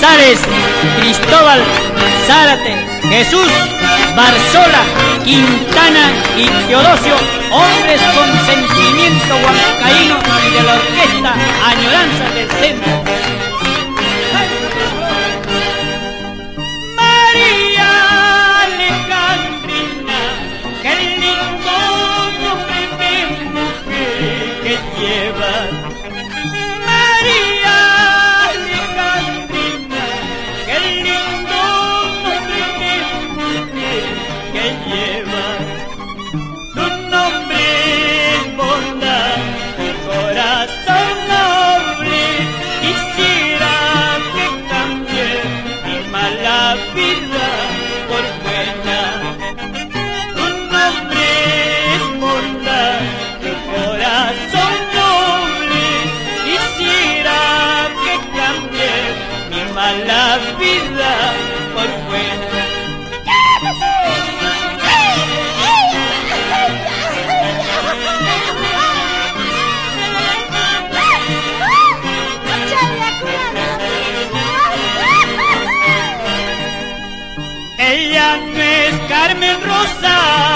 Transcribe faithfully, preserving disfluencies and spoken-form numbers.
González, Cristóbal, Zárate, Jesús, Barzola, Quintana y Teodosio, hombres con sentimiento huancaíno y de la orquesta Añoranzas del Centro. María Alejandrina, qué lindo nombre de mujer que llevas. María Alejandrina, qué lindo nombre de mujer que llevas. Tu nombre es bondad, tu corazón noble. Quisiera que cambie mi mala vida por buena. Tu nombre es bondad, tu corazón noble. Quisiera que cambie mi mala vida por buena. Ella no es Carmen Rosa,